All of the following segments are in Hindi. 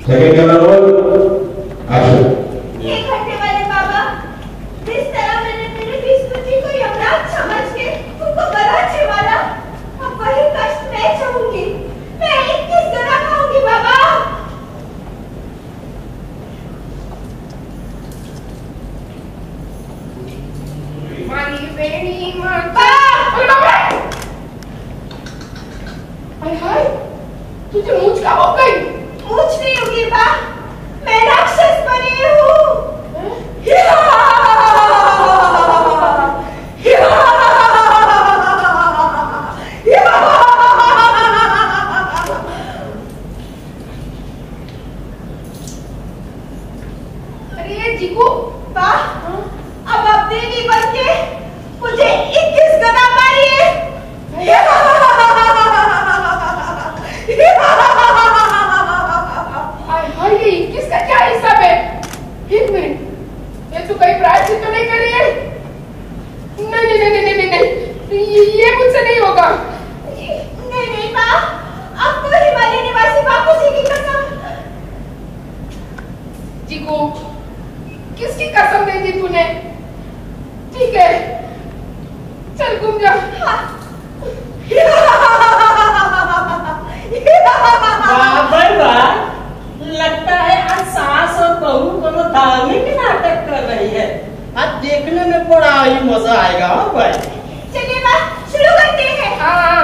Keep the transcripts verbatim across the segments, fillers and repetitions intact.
Second camera roll action. ये घंटे वाले बाबा, जिस तरह मैंने मेरे विष्णु जी को यमराज समझ के उनको गला छिवाला, अब वही कष्ट मैं सहूंगी। मैं इक्कीस गला खाऊंगी बाबा। मारी बेनी माता। हाय हाय, तुझे मूंछ कब हो गई? मूंछ नहीं होगी बा, मैं राक्षस बनी हूँ। अरे जीकू बा, अब आप देवी बन के मुझे इक्कीस गना मारिए। हाय ये इक्कीस का क्या हिसाब है? एक मिनट, ये तो कहीं प्रायश्चित तो नहीं कर रही है? नहीं नहीं नहीं नहीं नहीं नहीं, ये, ये मुझसे नहीं होगा। नहीं नहीं माँ, अब तो हिमालय निवासी बापू जी की कसम। जीकू, किसकी कसम दे दी तूने? ठीक है, चल घूम जा। वाह भाई वाह, लगता है आज सास और बहू दोनों धार्मिक नाटक कर रही है। आज देखने में बड़ा ही मजा आएगा। हाँ भाई, चलिए माँ, शुरू करते हैं। हाँ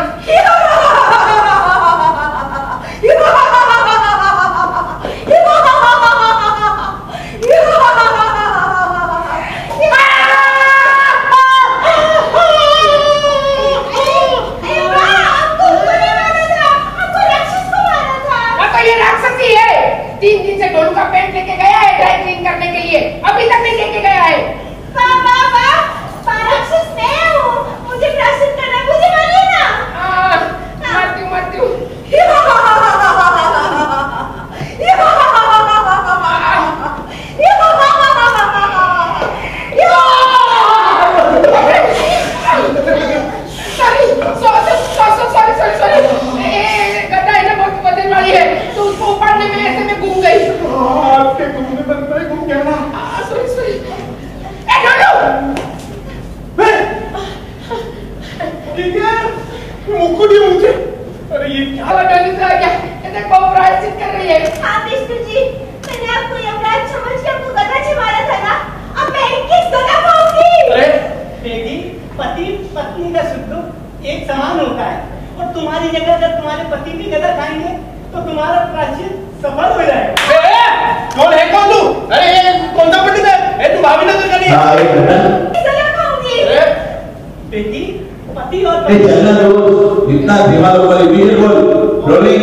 तीन दिन से डोलू का पेंट लेके गया है ड्राई क्लीन करने के लिए, अभी तक नहीं लेके गया है। वाह वाह वाह, राक्षस मैं हूँ, मुझे प्राश्चित करना, मुझे मारिए ना। हाँ, मारती हूँ मारती हूँ। अरे ये क्या प्रायश्चित कर रही है? हाँ विष्णु जी, मैंने आपको यमराज समझ के आपको गदा छिवाला था ना, अब मैं इक्कीस गदा खाऊंगी। अरे बेटी, पति पत्नी का सुख दुख एक समान होता है, और तुम्हारी जगह अगर तुम्हारे पति भी गदा खाएंगे तो तुम्हारा प्रायश्चित सफल हो जाएगा। कौन है कौन तू? अरे ये कौन सा पंडित है? ए तू भाभी नजर का नहीं है? हाँ, एक मिनट। गदा खाऊंगी। बेटी, पति और ए चलना रोज, इतना दिमाग ऊपर इमीडिएट बोल। Rolling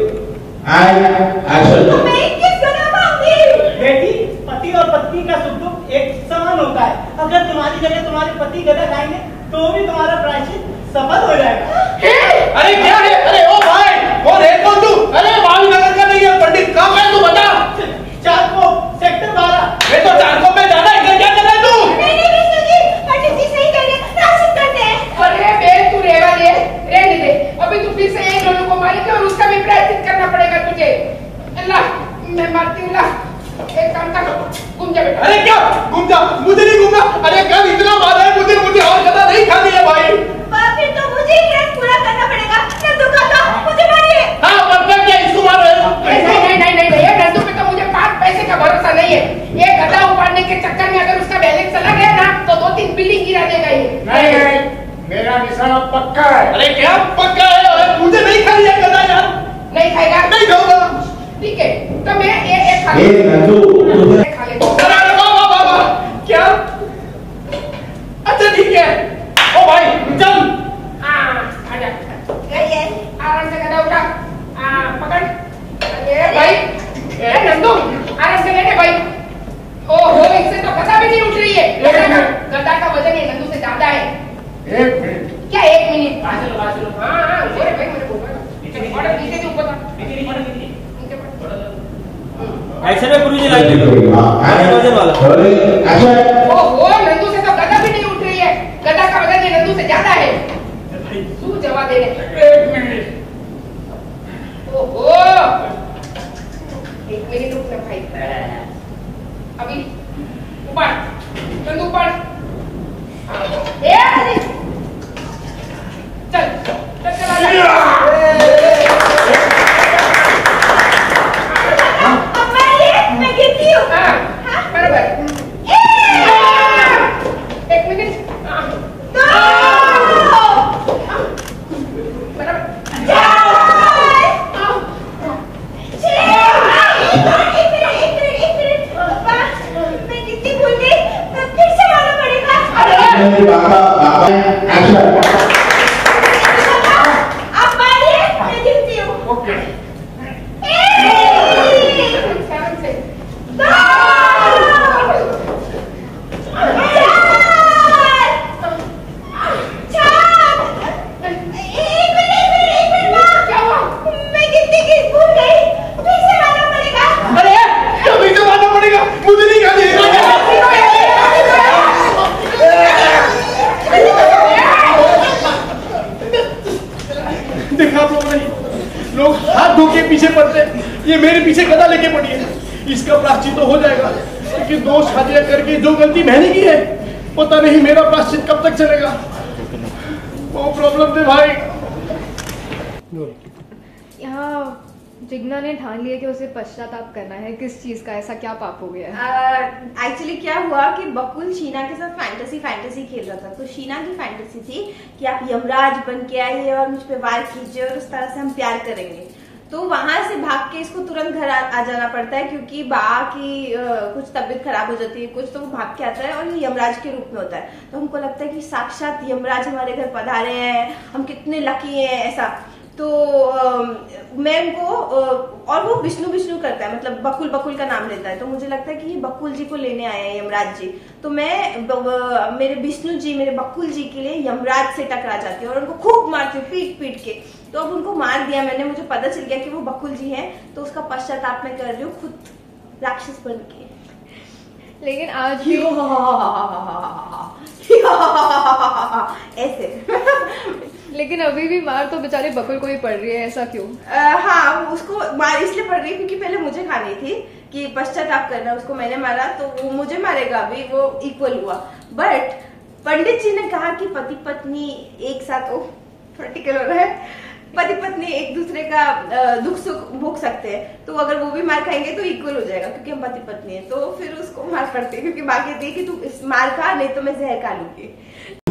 and action. तो मैं इक्कीस गदा खाऊंगी। बेटी, पति और पत्नी का सुख दुख एक समान होता है, अगर तुम्हारी जगह तुम्हारे पति गदा खाएंगे तो भी तुम्हारा प्रायश्चित सफल हो जाएगा। अरे क्या है? अरे ओ भाई, कौन है कौन तू? अरे भाभी नगर का नहीं है पंडित, कहाँ है तू बता? चारको सेक्टर बारह। मैं तो चारकों में जाना है, क्या कर रहा है तू? नहीं नहीं विष्णु जी, पंडित जी सही कह रहे हैं, प्राश्चित करते हैं। अरे बेल तू रेवा दे, रहने दे, अभी तू फिर से एक डोलू को मारेगी और उसका भी प्रायश्चित करना पड़ेगा तुझे। अल्लाह, मैं मारती हूँ। ला, एक काम कर, घूम जा बेटा। अरे क्या घूम जा? मुझे नहीं घूमना। अरे कल इतना मारा है मुझे, मुझे और गदा नहीं खानी है भाई। फिर तो मुझे ही व्रत पूरा करना पड़ेगा। नंदू काका, मुझे मारिए। हाँ परफेक्ट है, इसको मारो। नहीं नहीं नहीं नहीं नहीं, ये नंदू पे तो मुझे पांच पैसे का भरोसा नहीं है। ये गधा उपाड़ने के चक्कर में अगर उसका बैलेंस चला गया ना तो दो तीन बिल्डिंग गिरा देगा ये। नहीं नहीं, मेरा निशाना पक्का है। अरे क्या पक्का है? अरे मुझे नहीं खानी है गदा यार। नहीं खाएगा? नहीं खाऊंगा। ठीक है, तो मैं ये एक खा ए नंदू, लेता खा लेता हूँ। अरे वाह वाह वाह वाह, क्या? अच्छा ठीक है। ओ भाई चल। हाँ, आजा। गई आराम से गधा उठा। हाँ, पकड़। अरे भाई, ए नंदू, आराम से लेटे भाई। ओहो, इससे तो गधा भी नहीं उठ रही है। गधा का गधा का वजन ये नंदू से ज्यादा है। एक मिनट। क्या एक मिनट? हाँ चलो हाँ चलो। हाँ हाँ, अरे भाई मेरे को नीचे नहीं पड़ा, नीचे नहीं ऊपर था। नीचे नहीं पड़ा, नीचे नीचे पड़ा। एक्शन में गुरुजी लाइट वजन वाला। ओहो, नंदू से तो गधा भी नहीं उठ रही है। गधा का वजन ये नंदू से ज्यादा है। तू जवाब दे रहे। एक मिनट। ओहो, एक मेरी तरफ से भाई। अभी ऊपर नंदू ऊपर। ए चल चल चला जा। अम्मा ये मैं गिरती हूँ। हाँ बराबर। एक मिनट। दो बराबर। मेरी बाबा बाबा एक्शन। आप मारिए मैं गिरती हूँ। ओके। मैं गिरती गिर भूल गई। फिर से मारना पड़ेगा। अरे कभी तो मारना पड़ेगा, मुझे नहीं खानी। देखा आप लोगों ने, लोग हाथ धो के पीछे पड़ते, ये मेरे पीछे गदा लेके पड़ी है। इसका प्रायश्चित तो हो जाएगा, लेकिन दो शादियां करके जो गलती मैंने की है, पता नहीं मेरा प्रायश्चित कब तक चलेगा। वो प्रॉब्लम थे भाई। यहाँ जिग्ना ने ठान लिया कि उसे पश्चाताप करना है। किस चीज का? ऐसा क्या पाप हो गया? एक्चुअली क्या हुआ कि बकुल शीना के साथ फैंटेसी फैंटेसी खेल रहा था। तो शीना की फैंटेसी थी कि आप यमराज बन के आइए और मुझ पे वार कीजिए और उस तरह से हम प्यार करेंगे। तो वहां से भाग के इसको तुरंत घर आ, आ जाना पड़ता है, क्योंकि बा की आ, कुछ तबीयत खराब हो जाती है कुछ, तो वो भाग के आता है और ये यमराज के रूप में होता है। तो हमको लगता है कि साक्षात यमराज हमारे घर पधारे हैं, हम कितने लकी हैं ऐसा। तो आ, मैं उनको और वो विष्णु विष्णु करता है, मतलब बकुल बकुल का नाम लेता है। तो मुझे लगता है कि ये बकुल जी को लेने आए हैं यमराज जी। तो मैं ब, ब, मेरे विष्णु जी मेरे बकुल जी के लिए यमराज से टकरा जाती हूँ और उनको खूब मारती हूँ पीट पीट के। तो अब उनको मार दिया मैंने, मुझे पता चल गया कि वो बकुल जी हैं, तो उसका पश्चाताप मैं कर रही हूँ खुद राक्षस बन के। लेकिन आज भी ऐसे लेकिन अभी भी मार तो बेचारे बकुल को ही पड़ रही है, ऐसा क्यों? आ, हाँ उसको मार इसलिए पड़ रही है क्योंकि पहले मुझे खानी थी कि पश्चाताप करना, उसको मैंने मारा तो वो मुझे मारेगा, अभी वो इक्वल हुआ। बट पंडित जी ने कहा कि पति पत्नी एक साथ, ओ प्रैक्टिकल हो रहा है, पति पत्नी एक दूसरे का दुख सुख भोग सकते हैं। तो अगर वो भी मार खाएंगे तो इक्वल हो जाएगा, क्योंकि हम पति पत्नी है। तो फिर उसको मार पड़ती है, क्योंकि बाकी थी कि तू इस मार खा, नहीं तो मैं जहर खा लूंगी।